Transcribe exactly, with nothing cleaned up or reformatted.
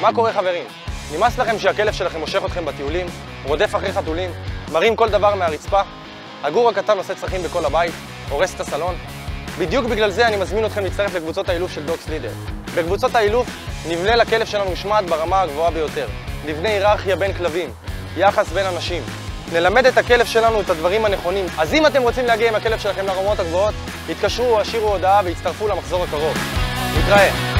מה קורה חברים? נמאס לכם שהכלב שלכם מושך אתכם בטיולים, רודף אחרי חתולים, מרים כל דבר מהרצפה? הגור הקטן עושה צרכים בכל הבית, הורס את הסלון? בדיוק בגלל זה אני מזמין אתכם להצטרף לקבוצות האילוף של דוגס לידר. בקבוצות האילוף נבנה לכלב שלנו משמעת ברמה הגבוהה ביותר, נבנה היררכיה בין כלבים, יחס בין אנשים. נלמד את הכלב שלנו את הדברים הנכונים. אז אם אתם רוצים להגיע עם הכלב שלכם לרמות הגבוהות, התקשרו או השאירו הודעה והצטרפו למחזור הקרוב. נתראה.